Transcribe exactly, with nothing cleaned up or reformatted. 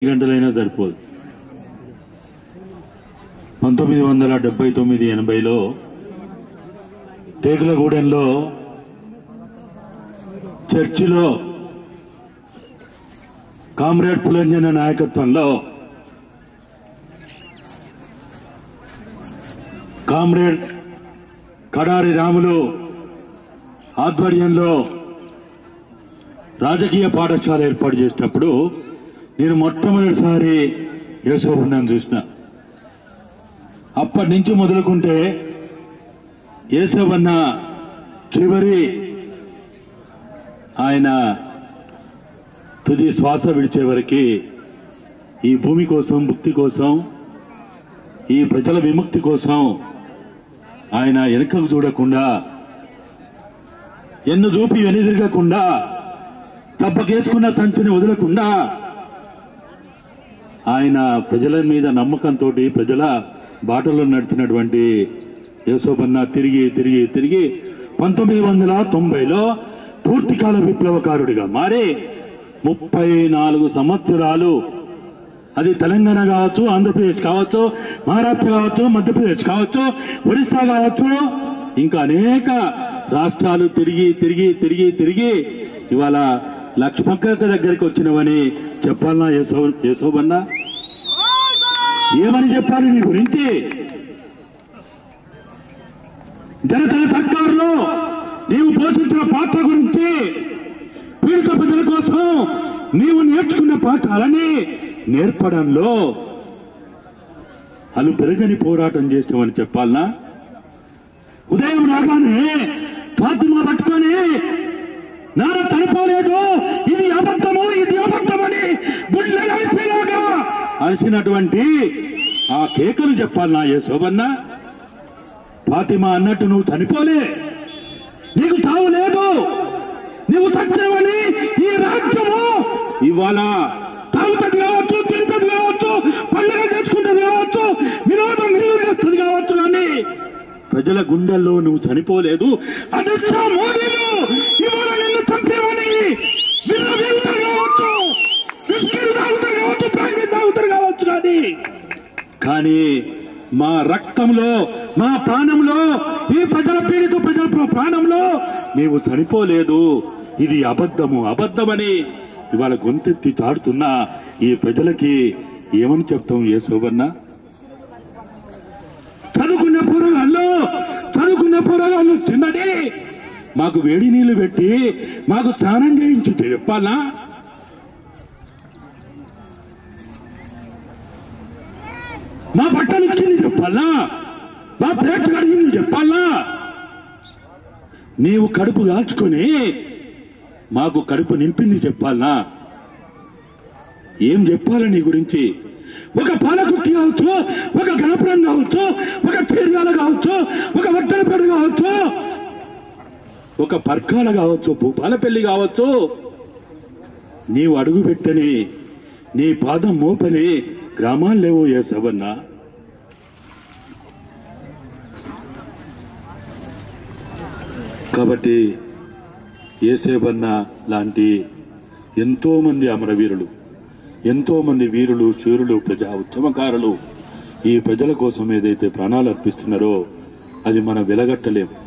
గంటలైనా సరిపోదు. పంతొమ్మిది వందల డెబ్బై తొమ్మిది ఎనభైలో టేకులగూడెంలో చర్చిలో కామ్రేడ్ పులంజన నాయకత్వంలో కామ్రేడ్ కడారి రాములు ఆధ్వర్యంలో రాజకీయ పాఠశాల ఏర్పాటు చేసినప్పుడు నేను మొట్టమొదటిసారి యేసోబన్నను చూసిన. అప్పటి నుంచి మొదలుకుంటే యేసోబన్న చివరి ఆయన తుది శ్వాస విడిచే వరకు ఈ భూమి కోసం, ముక్తి కోసం, ఈ ప్రజల విముక్తి కోసం ఆయన వెనుకకు చూడకుండా, ఎన్ను చూపి వెనుదిరగకుండా, తప్పకేసుకున్న సంచిని వదలకుండా ఆయన ప్రజల మీద నమ్మకంతో ప్రజల బాటలో నడిచినటువంటి యేసోబన్న తిరిగి తిరిగి తిరిగి పంతొమ్మిది వందల తొంభైలో పూర్తికాల విప్లవకారుడిగా మారి ముప్పై నాలుగు సంవత్సరాలు, అది తెలంగాణ కావచ్చు, ఆంధ్రప్రదేశ్ కావచ్చు, మహారాష్ట్ర కావచ్చు, మధ్యప్రదేశ్ కావచ్చు, ఒడిశా కావచ్చు, ఇంకా అనేక రాష్ట్రాలు తిరిగి తిరిగి తిరిగి తిరిగి ఇవాళ లక్ష్మక్క దగ్గరికి వచ్చినవని చెప్పాలన్నా యేసో యేసోబన్న? ఏమని చెప్పాలి నీ గురించి? జనతల సర్కారులో నీవు పోషించిన పాత్ర గురించి, పీడిత ప్రజల కోసం నీవు నేర్చుకున్న పాఠాలని నేర్పడంలో అలు పెరగని పోరాటం చేసినామని చెప్పాలనా? ఉదయం రాగానే ఫాతిమా పట్టుకొని నాన్న చనిపోలేదు, ఇది అబద్ధము, ఇది అబద్ధమని గుండె కలిసేలాగా అలసినటువంటి ఆ కేకలు చెప్పాలనా యేసోబన్న? ఫాతిమా అన్నట్టు నువ్వు చనిపోలే, నీకు తావు లేదు, నువ్వు చచ్చావని ఈ రాజ్యము ఇవాళ తాగుతుంది కావచ్చు, తింటది కావచ్చు, పండుగ చేసుకుంటుంది కావచ్చు, వినోదం విలువ చేస్తుంది కావచ్చు, కానీ ప్రజల గుండెల్లో నువ్వు చనిపోలేదు. అమిత్ షా మోడీలు ఇవాళ నిన్ను చంపేవని విలువెళ్తారు కావచ్చు, బిస్కెట్ తాగుతారు కావచ్చు, ప్రాంగీ తాగుతారు కావచ్చు, కానీ కానీ మా రక్తంలో, మా ప్రాణంలో, ఈ ప్రజల పీడిత ప్రజల ప్రాణంలో నీవు చనిపోలేదు, ఇది అబద్ధము, అబద్ధమని ఇవాళ గొంతెత్తి చాడుతున్నా ఈ ప్రజలకి ఏమని చెప్తాం యేసోబన్న? చదువుకున్న పూరగాళ్ళు చదువుకున్న పూరగాళ్ళు తిన్నది మాకు వేడి నీళ్లు పెట్టి మాకు స్నానం చేయించి చెప్పాలా? మా బట్టలు ఇచ్చింది చెప్పాలా? మా ప్లేట్ కడిగింది చెప్పాలా? నీవు కడుపు కాల్చుకొని మాకు కడుపు నింపింది చెప్పాలా? ఏం చెప్పాలి నీ గురించి? ఒక పాలకుర్తి కావచ్చు, ఒక గణపురం కావచ్చు, ఒక చీర్యాల కావచ్చు, ఒక వడ్డలపేట కావచ్చు, ఒక పర్కాల కావచ్చు, భూపాలపల్లి కావచ్చు, నీవు అడుగు పెట్టని, నీ పాదం మోపని గ్రామాలు లేవు యేసోబన్న. కాబట్టి యేసోబన్న లాంటి ఎంతో మంది అమరవీరులు, ఎంతో మంది వీరులు, శూరులు, ప్రజా ఉద్యమకారులు ఈ ప్రజల కోసం ఏదైతే ప్రాణాలు అర్పిస్తున్నారో అది మనం వెలగట్టలేం.